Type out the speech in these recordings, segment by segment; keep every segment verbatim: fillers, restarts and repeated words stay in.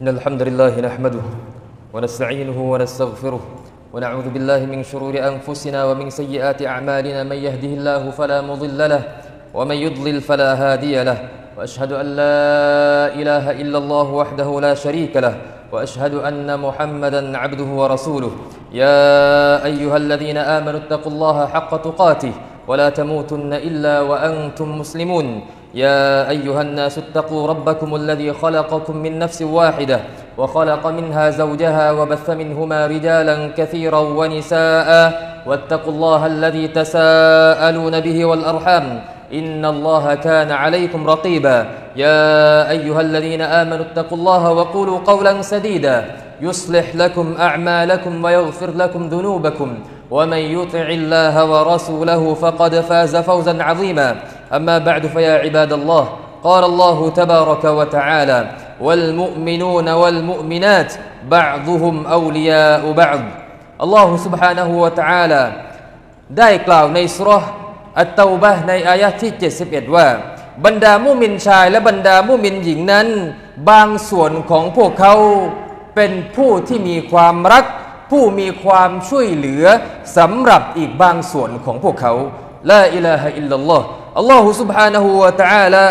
إن الحمد لله نحمده ونستعينه ونستغفره ونعوذ بالله من شرور أنفسنا ومن سيئات أعمالنا من يهده الله فلا مضل له ومن يضلل فلا هادي له وأشهد أن لا إله إلا الله وحده لا شريك له وأشهد أن محمدا عبده ورسوله يا أيها الذين آمنوا اتقوا الله حق تقاته ولا تموتن إلا وأنتم مسلمون يا أيها الناس اتقوا ربكم الذي خلقكم من نفس واحدة وخلق منها زوجها وبث منهما رجالا كثيرا ونساء واتقوا الله الذي تساءلون به والأرحام إن الله كان عليكم رقيبا يا أيها الذين آمنوا اتقوا الله وقولوا قولا سديدا يصلح لكم أعمالكم ويغفر لكم ذنوبكم ومن يطع الله ورسوله فقد فاز فوزا عظيما أما بعد فيا عباد الله قال الله تبارك وتعالى والمؤمنون والمؤمنات بعضهم أولياء بعض الله سبحانه وتعالى ได้กล่าวในซูเราะห์อัตเตาบะห์ในอายะห์ที่เจ็ดสิบเอ็ดว่าบรรดามุมินชายและบรรดามุมินหญิงนั้นบางส่วนของพวกเขาเป็นผู้ที่มีความรักผู้มีความช่วยเหลือสำหรับอีกบางส่วนของพวกเขาลาอิลาฮะอิลลัลลอฮ์อัลลอฮฺ سبحانه และ تعالى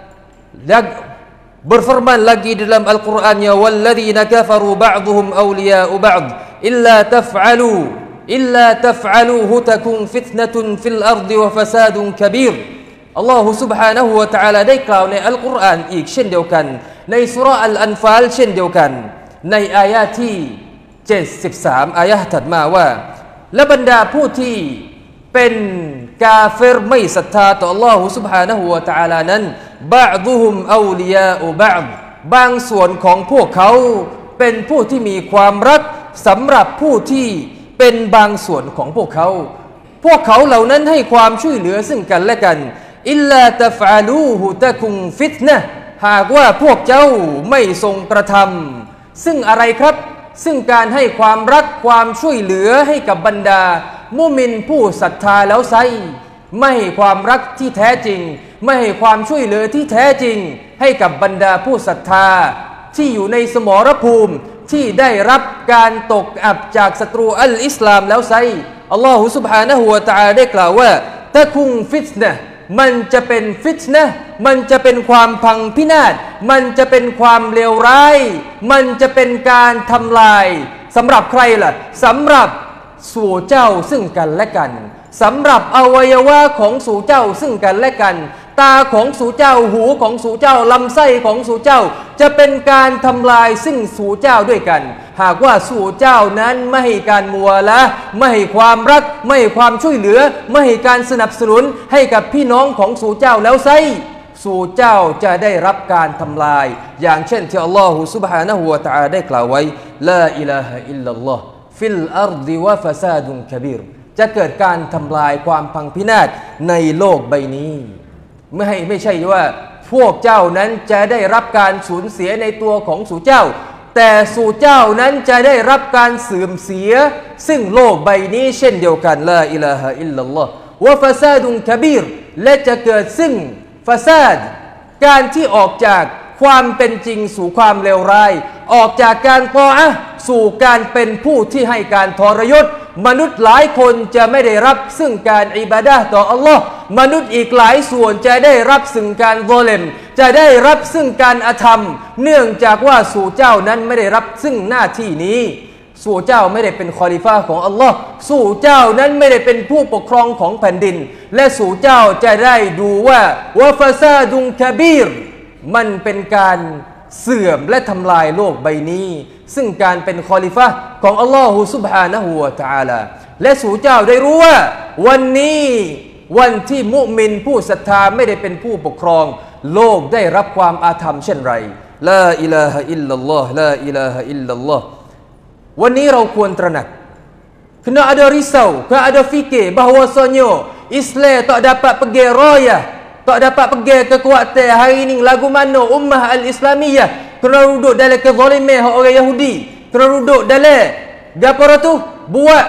berfirman lagi dalam Al-Qur'annya walladzina kafaru ba'dhum awliya'u ba'd illa taf'alu illa taf'aluhu takun fitnatun fil ardi wa fasadun kabir อัลลอฮฺ سبحانه และ تعالى ได้กล่าวในอัลกุรอานอีกเช่นเดียวกันในซูเราะห์อัลอันฟาลเช่นเดียวกันในอายะห์ที่เจ็ดสิบสามอายะห์ถัดมาว่าและบรรดาผู้ที่เป็นกาเฟรไม่ศรัทธาต่อ Allah سبحانه และ تعالى นั้นบะอฎุฮุมเอาลิยาอุบะอฎบางส่วนของพวกเขาเป็นผู้ที่มีความรักสำหรับผู้ที่เป็นบางส่วนของพวกเขาพวกเขาเหล่านั้นให้ความช่วยเหลือซึ่งกันและกันอิลลาตัฟอะลูฮุตะกุนฟิตนะห์หากว่าพวกเจ้าไม่ทรงกระทำซึ่งอะไรครับซึ่งการให้ความรักความช่วยเหลือให้กับบรรดามุมินผู้ศรัทธาแล้วไซไม่ให้ความรักที่แท้จริงไม่ให้ความช่วยเหลือที่แท้จริงให้กับบรรดาผู้ศรัทธาที่อยู่ในสมรภูมิที่ได้รับการตกอับจากศัตรูอัลอิสลามแล้วไซอัลลอฮฺ سبحانه และ تعالى ได้กล่าวว่าตะคุงฟิตนะห์มันจะเป็นฟิตนะห์มันจะเป็นความพังพินาศมันจะเป็นความเลวร้ายมันจะเป็นการทำลายสำหรับใครล่ะสำหรับสู่เจ้าซึ่งกันและกันสำหรับอวัยวะของสู่เจ้าซึ่งกันและกันตาของสู่เจ้าหูของสู่เจ้าลำไส้ของสู่เจ้าจะเป็นการทำลายซึ่งสู่เจ้าด้วยกันหากว่าสู่เจ้านั้นไม่ให้การมัวละไม่ให้ความรักไม่ให้ความช่วยเหลือไม่ให้การสนับสนุนให้กับพี่น้องของสู่เจ้าแล้วไซสู่เจ้าจะได้รับการทำลายอย่างเช่นที่อัลลอฮฺ سبحانه และ تعالى ได้กล่าวไว้ลาอิลาฮะอิลลัลลอฮ์ฟิลอัรฎิวะฟะซาดุนกะบีรจะเกิดการทำลายความพังพินาศในโลกใบนี้ไม่ให้ไม่ใช่ว่าพวกเจ้านั้นจะได้รับการสูญเสียในตัวของสู่เจ้าแต่สู่เจ้านั้นจะได้รับการเสื่อมเสียซึ่งโลกใบนี้เช่นเดียวกันลาอิลาฮะอิลลัลลอฮ์วะฟะซาดุนกะบีรและจะเกิดซึ่งฟาซาดการที่ออกจากความเป็นจริงสู่ความเลวร้ายออกจากการตออะห์สู่การเป็นผู้ที่ให้การทรยศมนุษย์หลายคนจะไม่ได้รับซึ่งการอิบาดะห์ต่ออัลลอฮ์มนุษย์อีกหลายส่วนจะได้รับซึ่งการซอลิมจะได้รับซึ่งการอธรรมเนื่องจากว่าสู่เจ้านั้นไม่ได้รับซึ่งหน้าที่นี้สู่เจ้าไม่ได้เป็นคอลิฟะห์ของอัลลอฮ์สู่เจ้านั้นไม่ได้เป็นผู้ปกครองของแผ่นดินและสู่เจ้าจะได้ดูว่าวะฟะซาดุนกะบีรมันเป็นการเสื่อมและทำลายโลกใบนี้ซึ่งการเป็นคอลิฟะห์ของอัลลอฮฺ سبحانه และ تعالى และสู่เจ้าได้รู้ว่าวันนี้วันที่มุมินผู้ศรัทธาไม่ได้เป็นผู้ปกครองโลกได้รับความอาธรรมเช่นไรลาอิลาฮะอิลลัลลอฮ์ลาอิลาฮะอิลลัลลอฮ์วันนี้เราควรตระหนักkena ada risau kena ada fikir bahawasanya Islam tak dapat pergi raya tak dapat pergi kekuatan hari ini lagu mana ummah al-islamiyah kena duduk dalam kezaliman orang Yahudi kena duduk dalam gapo tu buat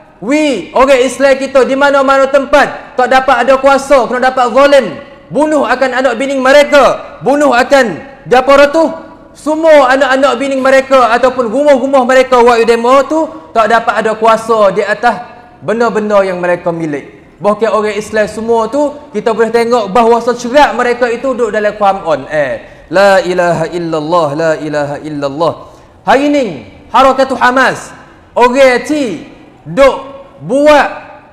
we orang Islam kita di mana-mana tempat tak dapat ada kuasa kena dapat zalim bunuh akan anak bini mereka bunuh akan gapo tu semua anak-anak bini mereka ataupun rumah-rumah mereka buat demo tu tak dapat ada kuasa di atas benda-benda yang mereka milik. Bahkan orang Islam semua tu kita boleh tengok bahawa secerak mereka itu duduk dalam come on eh la ilaha illallah, la ilaha illallah. Hari ni harakat Hamas orang ti duk buat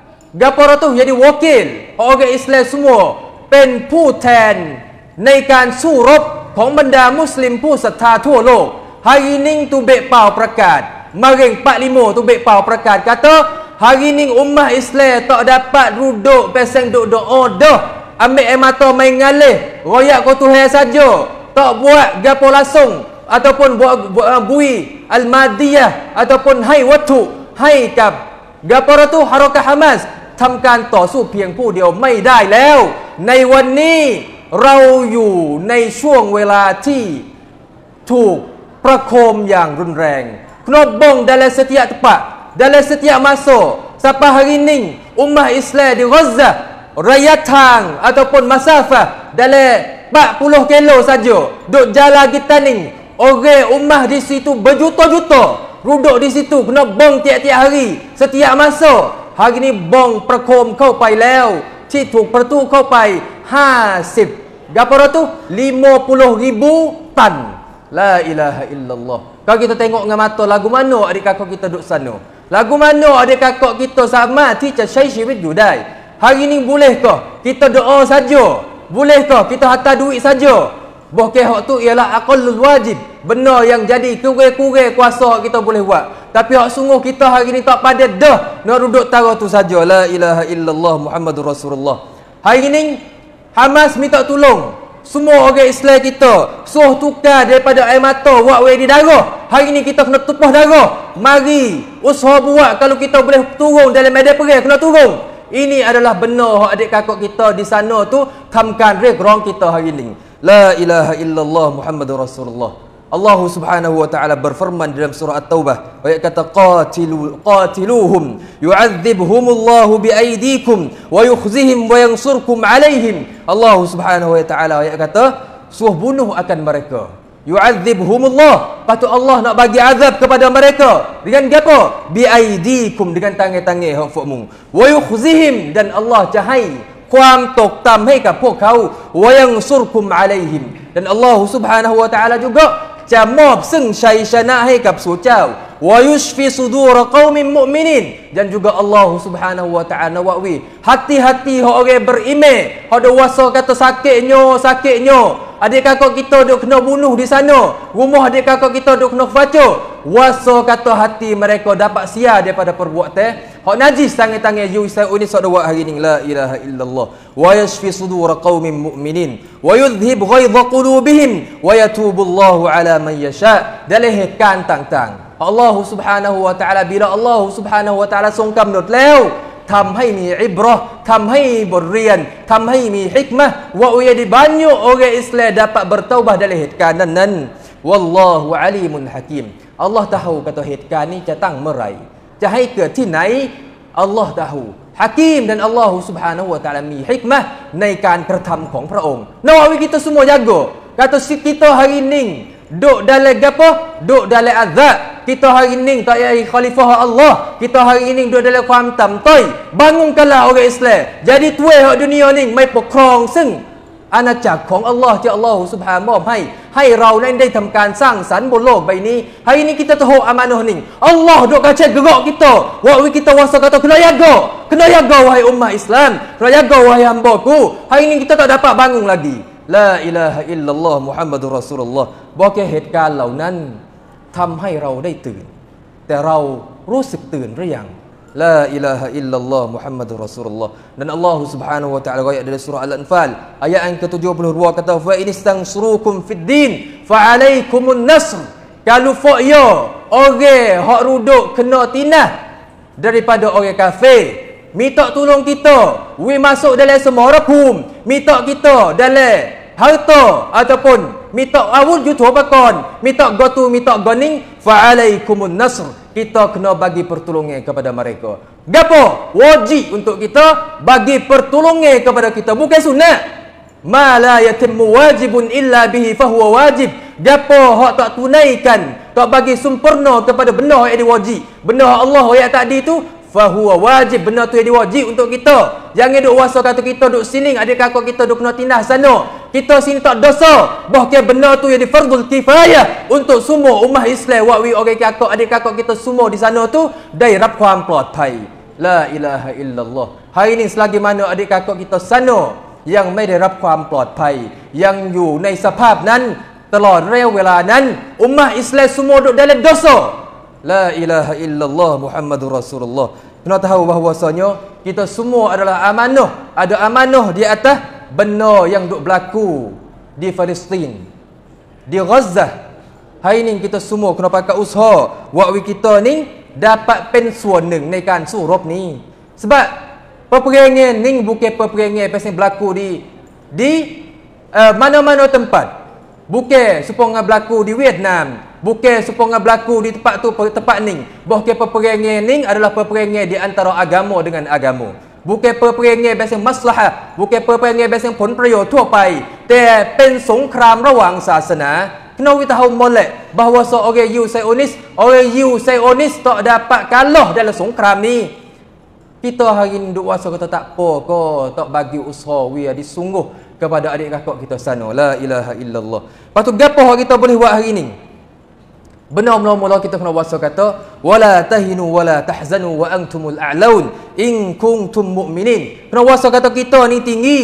gapo tu jadi wakil orang Islam semua เป็นผู้แทนในการสู้รบของบรรดามุสลิมผู้ศรัทธาทั่วโลก hari ni tu bek pau ประกาศ maring empat puluh lima tu bek pau ประกาศ kata hari ni ummah Islam tak dapat duduk pasang duk doa dah ambil air mata main ngalih royak ko Tuhan saja tak buat gapo langsung ataupun buat, buat uh, bui al-madiyah ataupun hai watu haiกับgapo tu harakat Hamas ทำการต่อสู้เพียงผู้เดียวไม่ได้แล้วในวันนี้เราอยู่ในช่วงเวลาที่ถูกประโคมอย่างรุนแรง Knobong dalam setiap tempat dalam setiap masa sampai hari ini ummah Islam di Gaza raya tang ataupun masafah dalam empat puluh kilo saja duk jalan kita ni orang ummah di situ berjuta-juta duduk di situ kena bom tiap-tiap hari setiap masa hari ni bom ประโคมเข้าไปแล้วที่ถูกประตูเข้าไปห้าสิบ gapo tu lima puluh ribu tan la ilaha illallah. Kalau kita tengok dengan mata lagu mana adik kakak kita duduk sana, lagu mana adik kakak kita samaที่จะใช้ชีวิตอยู่ได้ hari ni bolehkah kita doa saja, bolehkah kita hantar duit saja? Bahkan hak tu ialah aqallul wajib, benar yang jadi kurang-kurang kuasa kita boleh buat. Tapi hak sungguh kita hari ni tak padat dah nak duduk tara tu saja. La ilaha illallah Muhammadur Rasulullah. Hari ni Hamas minta tolong semua orang Islam kita suruh tukar daripada air mata buat way di darah. Hari ni kita kena tumpah darah. Mari usaha buat kalau kita boleh turun dalam medan perang kena turun. Ini adalah benar hak adik kakak kita di sana tu thamkan rik rong kita hari ni. La ilaha illallah Muhammadur Rasulullah. Allah Subhanahu wa taala berfirman dalam surah At-Taubah, ayat kata qatilu qatiluhum yu'adzibhumullahu biaydikum wa yukhzihim wa yansurkum alaihim. Allah Subhanahu wa taala ayat kata suruh bunuh akan mereka. Yu'adzibhumullah, patut Allah nak bagi azab kepada mereka dengan apa? Biaydikum, dengan tangan-tangan hak fukmu. Wa yukhzihim, dan Allah cahai ความตกต่ำให้กับพวกเขา wa yansurkum alaihim, dan Allah Subhanahu wa taala juga จะมอบซึ่งชัยชนะให้กับสู่เจ้า wa yushfi sudur qaumin mu'minin, dan juga Allah Subhanahu wa taala wawi hati-hati orang beriman hak ada wasa kata sakitnya sakitnya adik kakak kita duk kena bunuh di sana, rumah adik kakak kita duk kena baca wasa kata hati mereka dapat sia daripada perbuatan hak najis tangan-tangan you saya ini sok buat hari ni. La ilaha illallah. Wa yashfi sudur qaumin mu'minin wa yudhhib ghaidha qulubihim wa yatubullahu ala man yasha. Dalihkan tang-tang Allah Subhanahu wa taala, bila Allah Subhanahu wa taala ทรงกำหนดแล้วทำให้มีอิบเราะห์ทำให้บทเรียนทำให้มีฮิกมะห์ว่าอุยdi banyak orang Islam dapat bertaubat dalam เหตุการณ์นั้นๆ wallahu alimun hakim. Allah tahu kata เหตุการณ์นี้จะตั้งเมื่อไหร่จะให้เกิดที่ไหน Allah tahu Hakim, dan Allah Subhanahu wa taalaมีฮิกมะห์ในการกระทำของพระองค์ Nawawi kita semua jaga kata si kita hari ni duk dalam gapo duk dalam azab kita hari ni tak payah khalifah Allah, kita hari ni duk dalamความต่ำต้อย bangunkanlah orang Islam jadi tuan hak dunia ni ไม่ปกครองซึ่งอาณาจักรของอัลลอฮ์ที่อัลลอฮ์ซุบฮานะห์มอบให้ให้เรานั้นได้ทำการสร้างสรรค์บนโลกใบนี้ hari ni kita tahu amanah ni Allah duk kacau gerak kita wa kita wasa kata kena jaga kena jaga wahai ummah Islam, kena jaga wahai hamba-Ku. Hari ni kita tak dapat bangun lagi. La ilaha illallah Muhammadur Rasulullah. บอกแค่เหตุการณ์เหล่านั้นทำให้เราได้ตื่นแต่เรารู้สึกตื่นหรือยัง La ilaha illallah Muhammadur Rasulullah. Dan Allah Subhanahu wa taala ayat dalam surah Al-Anfal ayat yang ke tujuh puluh dua kata fa inistansurukum fid din fa alaikumun nasr. Kalau fa ya orang hak ruduk kena tinah daripada orang kafir, minta tolong kita we masuk dalam semua hukum, minta kita dalam harta ataupun minta awul juthopakon, minta gotu minta goning fa alaikumun nasr, kita kena bagi pertolongan kepada mereka. Gapo? Wajib untuk kita bagi pertolongan kepada kita, bukan sunat. Ma la yatimmu wajibun illa bihi fahuwa wajib. gapo hak tak tunaikan, tak bagi sempurna kepada benda yang diwajib, benda Allah yang tadi tu fahuwa wajib, benda tu yang diwajib untuk kita. Jangan duk wasa kata kita duk siling, adik kakak kita duk kena tindah sana, kita sini tak dosa, bahkan benda tu yang di fardul kifayah untuk semua umat Islam, wak wi orang kakak adik kakak kita semua di sana tuได้รับความปลอดภัย. La ilaha illallah. Hari ini selagi mana adik kakak kita sanaยังไม่ได้รับความปลอดภัยยังอยู่ในสภาพนั้นตลอดระยะเวลานั้นอุมมะอิสลามsemua duduk dalam dosa. La ilaha illallah Muhammadur Rasulullah. Kena tahu bahawasanya kita semua adalah amanah, ada amanah di atas benda yang duk berlaku di Palestin, di Gaza. Hari ini kita semua kena pakai usaha waktu kita ni dapat pensuanหนึ่งในการสู้รบนี้ sebab peperangan ni bukan peperangan pasal berlaku di di uh, mana-mana tempat. Bukan supaya berlaku di Vietnam, bukan supaya berlaku di tempat tu tempat ni. Bahkan peperangan ni adalah peperangan di antara agama dengan agama. Bukan peperangan pasal maslahah, bukan peperangan pasal ผลประโยชน์ทั่วไปแต่เป็นสงครามระหว่างศาสนา Kena kita tahu molek bahawa seorang Yahudi Zionis, orang Yahudi Zionis tak dapat kalah dalam songkram ni. Kita hari ni duk wasa kata tak apa ke, tak bagi usaha we disungguh kepada adik kakak kita sana. La ilaha illallah. Lepas tu gapo kita boleh buat hari ni? Benar mula-mula kita kena wasa kata wala tahinu wala tahzanu wa antumul a'laun in kuntum mu'minin. Kena wasa kata kita ni tinggi.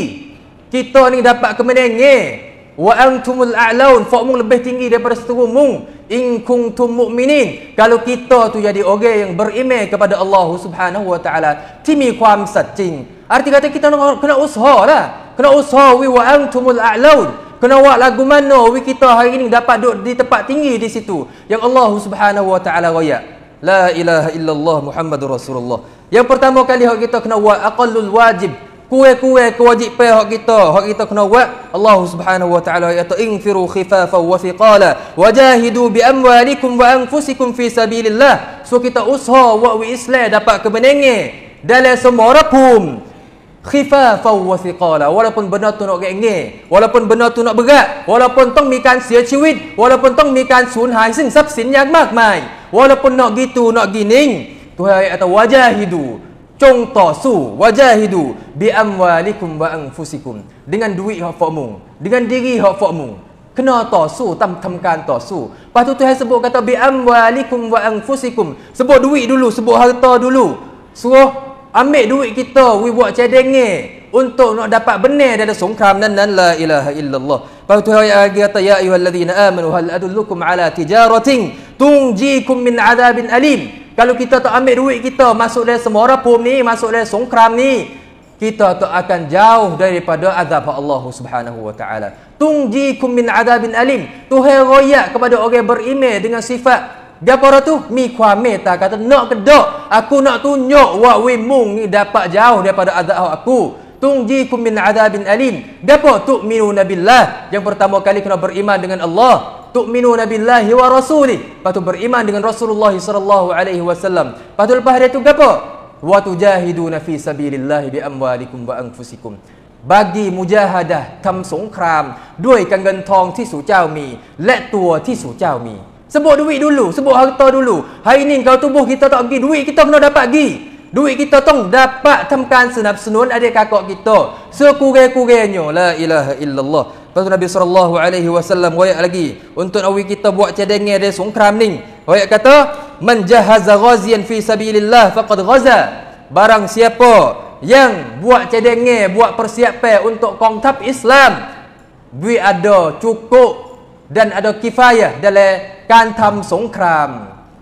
Kita ni dapat kemenangan. Wa antumul a'laun, fakmu lebih tinggi daripada seterumung. In kuntum mu'minin, kalau kita tu jadi orang yang beriman kepada Allah Subhanahu wa taala,ที่มีความสัตย์จริง arti kata kita kena usaha lah, kena usaha wi wa antumul a'laun, kena buat lagu mana wi kita hari ni dapat duduk di tempat tinggi di situ yang Allah Subhanahu wa taala royak. La ilaha illallah Muhammadur Rasulullah. Yang pertama kali kita kena buat aqallul wajib, kuat-kuat kewajipan hak kita, hak kita kena buat. Allah Subhanahu wa taala kata infiru khifafan wa thiqala wajahidu bi amwalikum wa anfusikum fi sabilillah. So kita usaha buat Islam dapat kemenangan dalam semua rapum. Khifafan wa thiqala, walaupun benda tu nak ringan, walaupun benda tu nak berat, walaupun ต้องมีการเสียชีวิต walaupun ต้องมีการสูญหายซึ่งทรัพย์สินอย่างมากมาย walaupun nak gitu nak gini, Tuhan kata wajahidu, จงต่อสู้ wajahidu bi amwalikum wa anfusikum, dengan duit hak fakmu, dengan diri hak fakmu, kena ต่อสู้ ทำการต่อสู้ Lepas tu Tuhan sebut kata bi amwalikum wa anfusikum, sebut duit dulu, sebut harta dulu, suruh ambil duit kita we buat cadangan untuk nak dapat benar dalam songkram nan nan. La ilaha illallah. Lepas tu Tuhan kata ya ayyuhallazina amanu hal adullukum ala tijaratin tunjikum min adabin alim. Kalau kita tak ambil duit kita masuk dalam semua rapum ni, masuk dalam songkram ni, kita tak akan jauh daripada azab Allah Subhanahu wa taala. Tungjikum min adabin alim. Tuhan royak kepada orang beriman dengan sifat gapo tu? Mi kuam meta, kata nak kedak, aku nak tunjuk wa we mung ni dapat jauh daripada azab aku. Tungjikum min adabin alim. Gapo? Tu'minuna billah. Yang pertama kali kena beriman dengan Allah. Tu'minuna billahi wa rasulih. Lepas tu beriman dengan Rasulullah sallallahu alaihi wasallam. Lepas tu lepas dia tu gapo? Wa tujahiduna fi sabilillah bi amwalikum wa anfusikum. Bagi mujahadah ทำสงครามด้วยกับเงินทองที่สู่เจ้ามีและตัวที่สู่เจ้ามี Sebut duit dulu, sebut harta dulu. Hari ni kalau tubuh kita tak pergi, duit kita kena dapat pergi. Duit kita tong dapat ทำการสนับสนุน adik kakak kita sekurang-kurangnya. La ilaha illallah. Lepas tu Nabi sallallahu alaihi wasallam royak lagi untuk awi kita buat cadangan dari songkram ni. Royak kata man jahaza ghaziyan fi sabilillah faqad ghaza. Barang siapa yang buat cadangan, buat persiapan untuk kongtap Islam, duit ada cukup dan ada kifayah dalam การทำสงคราม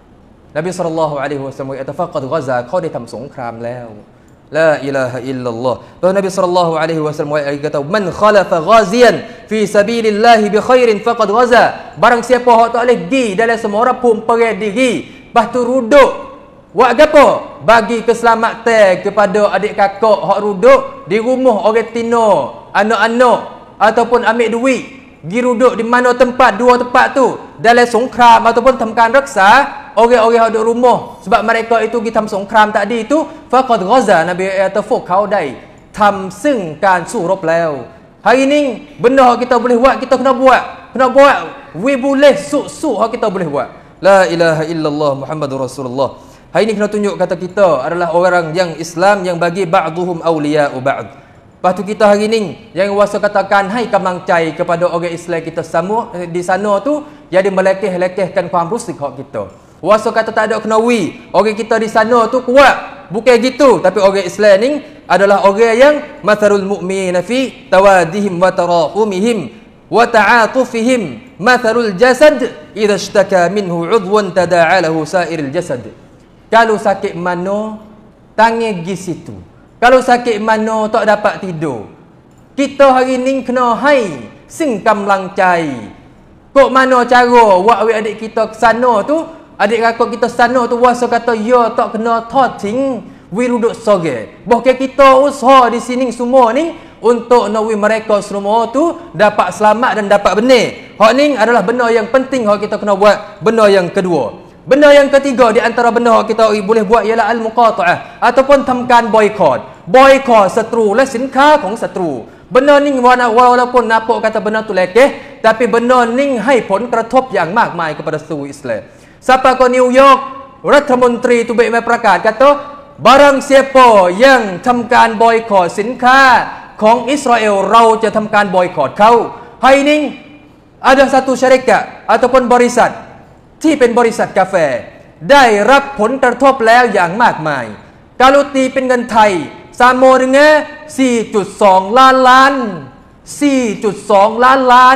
Nabi sallallahu alaihi wasallam kata faqad ghaza, kau dah ทำสงครามแล้ว La ilaha illallah. Lalu Nabi sallallahu alaihi wasallam kata man khalafa ghaziyan fi sabilillah bi khairin faqad ghaza. Barang siapa hak tak boleh pergi dalam semua rapum perang diri, lepas tu ruduk buat gapo? Bagi keselamatan kepada adik kakak hak ruduk di rumah orang tino, anak-anak, ataupun ambil duit pergi duduk di mana tempat, dua tempat tu dalam songkram ataupun ทำการรักษา orang-orang yang duduk rumah sebab mereka itu pergi ทำสงครามtadi itu faqad ghaza. Nabi kata พวกเขาได้ทำซึ่งการสู้รบแล้ว hari ni benda kita boleh buat kita kena buat. kena buat. We boleh suk-suk hak kita boleh buat. La ilaha illallah Muhammadur Rasulullah. Hari ini kena tunjuk kata kita adalah orang yang Islam yang bagi ba'duhum awliya'u ba'd. Lepas tu kita hari ni yang wasa katakan hai kemangcai kepada orang Islam kita sama di sana tu jadi melekeh-lekehkan kaum rusik hak kita. Wasa kata tak ada kena wi. Orang kita di sana tu kuat. Bukan gitu, tapi orang Islam ni adalah orang yang matharul mu'minina fi tawadihim wa tarahumihim wa ta'atufihim matharul jasad idza ishtaka minhu 'udwan tada'alahu sa'iril jasad. Kalau sakit mana, tangan gi situ. Kalau sakit mana, tak dapat tidur. Kita hari ni kena hai singkam langcai. Kok mana cara wak adik kita ke sana tu, adik kakak kita sana tu wasa kata ya tak kena thoting wi duduk soge. Bahkan kita usaha di sini semua ni untuk nawi mereka semua tu dapat selamat dan dapat benih. Hak ni adalah benda yang penting hak kita kena buat. Benda yang kedua. Benda yang ketiga di antara benda yang kita boleh buat ialah al-muqata'ah ataupun thamkan boycott. Boycott setru lah sinkahของศัตรู Benda ni walaupun nampak kata benda tu lekeh, tapi benda ni haiผลกระทบอย่างมากมาย kepada seluruh Islam. Siapa ke New York,รัฐมนตรีtu baik mai prakat kata barang siapa yang ทำการ boycott สินค้าของอิสราเอลเราจะทำการ boycott เขา Hari ni ada satu syarikat ataupun barisan ที่เป็นบริษัทกาแฟได้รับผลกระทบแล้วอย่างมากมาย Kalau ตีเป็นเงินไทย sama dengan สี่จุดสอง ล้านล้าน สี่จุดสอง ล้านล้าน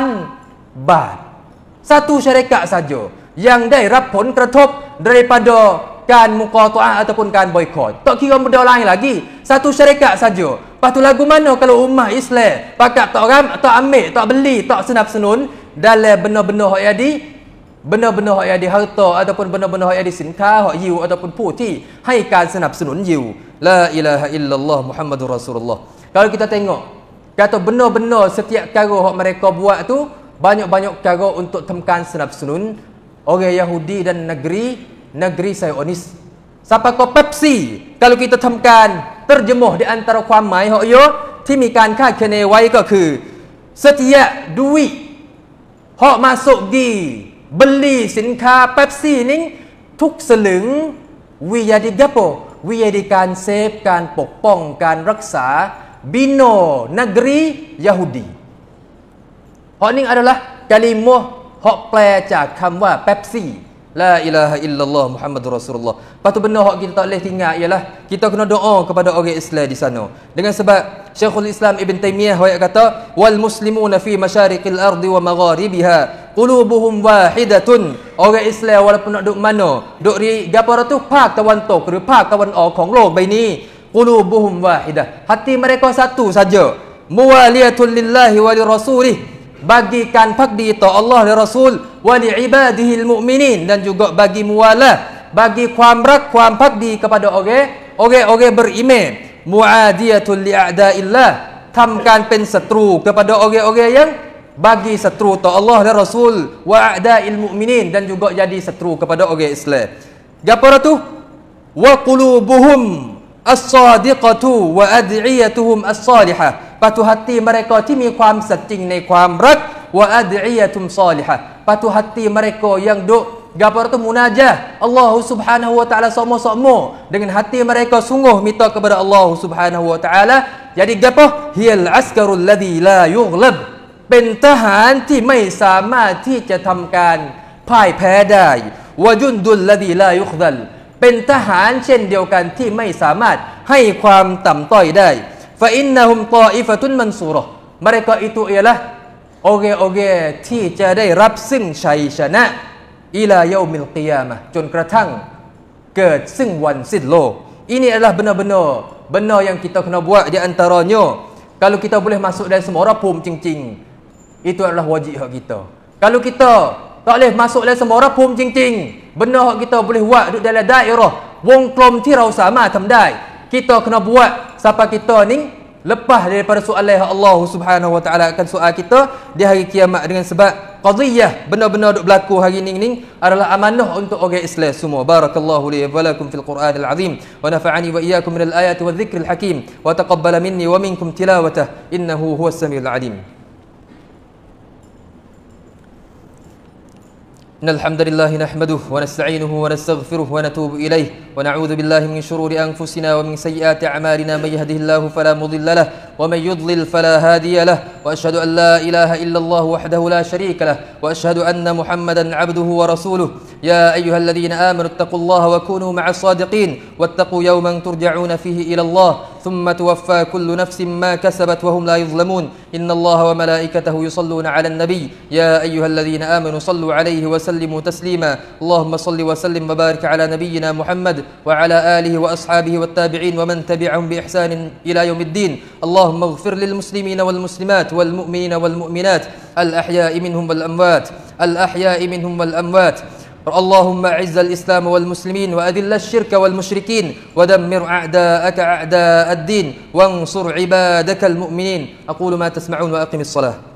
bad. Satu syarikat saja yang ได้รับผลกระทบ daripada การ muqata'ah ataupun การ boycott. Tak kira benda lain lagi. Satu syarikat saja. Lepas tu lagu mana kalau ummah Islam pakat tak ram, tak ambil, tak beli, tak senap-senun dalam benda-benda hak jadi benda-benda hak jadi harta ataupun benda-benda hak jadi สินค้า hak yiu ataupun ผู้ที่ให้การสนับสนุนyiu. La ilaha illallah Muhammadur Rasulullah. Kalau kita tengok kata benar-benar setiap perkara hak mereka buat tu banyak-banyak perkara untuk tekan senap-senun orang Yahudi dan negeri negeri Zionis. Siapa ko Pepsi kalau kita tekan terjemuh di antara ความหมาย hak yo ที่มีการคาดคะเนไว้ก็คือ setiap duit hak masuk di beli สินค้า Pepsi นี่ทุกสลึงวิยาดิกะโปวิยาดิการเซฟการปกป้องการรักษา Bino negeri Yahudi. Hak ni adalah kalimah hak แปลจากคำว่า Pepsi. La ilaha illallah Muhammadur Rasulullah. Lepas tu benda hak kita tak boleh tinggal ialah kita kena doa kepada orang Islam di sana. Dengan sebab Syekhul Islam Ibn Taymiyah dia kata wal muslimuna fi masyariqil ardi wa magharibiha qulubuhum wahidatun. Orang Islam walaupun nak duduk mana, duduk di gapo tu ภาคตะวันตกหรือภาคตะวันออกของโลกใบนี้ qulubuhum wahidah. Hati mereka satu saja. Muwaliyatul lillahi wa lirasulih. Bagikan fakdi ta Allah dan Rasul wa li ibadihil mu'minin dan juga bagi muwalah bagi ความรักความภักดี kepada orang orang-orang beriman. Muadiyatul li a'daillah ทำการเป็นศัตรู kepada orang-orang yang bagi ศัตรู ta Allah dan Rasul wa a'dail mu'minin dan juga jadi ศัตรู kepada orang Islam. Gapo tu? Wa qulubuhum as-sadiqatu wa ad'iyatuhum as-salihah. Patu hati mereka ที่มีความสัตย์จริงในความรัก wa ad'iyatum salihah. Patu hati mereka yang duk gapo tu munajah Allah Subhanahu wa taala sama-sama dengan hati mereka sungguh minta kepada Allah Subhanahu wa taala. Jadi gapo? Hiyal askarul ladzi la yughlab. เป็นทหารที่ไม่สามารถที่จะทำการพ่ายแพ้ได้ wa jundul ladzi la yukhdhal. เป็นทหารเช่นเดียวกันที่ไม่สามารถให้ความต่ำต้อยได้ fa innahum ta'ifatun mansurah. Mereka itu ialah orang-orang ที่จะได้รับซึ่งชัยชนะอิลาเยามิลกิยามะห์จนกระทั่งเกิดซึ่งวันสิ้นโลก Ini adalah benar-benar benar yang kita kena buat di antaranya. Kalau kita boleh masuk dalam semua orang pum cincing, itu adalah wajib hak kita. Kalau kita tak boleh masuk dalam semua orang pum cincing, benar hak kita boleh buat duduk dalam daerah wong klom ที่เราสามารถทำได้ Kita kena buat siapa kita ni lepas daripada soalan Allah Subhanahu wa taala akan soal kita di hari kiamat dengan sebab qadhiyah benar-benar duk berlaku hari ni ni adalah amanah untuk orang Islam semua. Barakallahu li wa lakum fil Qur'anil azim wa nafa'ani wa iyyakum minal ayati wadh-dhikril hakim wa taqabbala minni wa minkum tilawatahu innahu huwas samiul alim. إن الحمد لله نحمده ونستعينه ونستغفره ونتوب إليه ونعوذ بالله من شرور أنفسنا ومن سيئات أعمالنا من يهده الله فلا مضل له ومن يضلل فلا هادي له وأشهد أن لا إله إلا الله وحده لا شريك له وأشهد أن محمدا عبده ورسوله يا أيها الذين آمنوا اتقوا الله وكونوا مع الصادقين واتقوا يوما ترجعون فيه إلى الله ثم توفى كل نفس ما كسبت وهم لا يظلمون إن الله وملائكته يصلون على النبي يا أيها الذين آمنوا صلوا عليه وسلموا تسليما اللهم صل وسلم وبارك على نبينا محمد وعلى آله وأصحابه والتابعين ومن تبعهم بإحسان إلى يوم الدين اللهم اغفر للمسلمين والمسلمات والمؤمنين والمؤمنات الأحياء منهم والأموات الأحياء منهم والأموات اللهم أعز الإسلام والمسلمين وأذل الشرك والمشركين ودمر أعداءك أعداء الدين وانصر عبادك المؤمنين أقول ما تسمعون وأقم الصلاة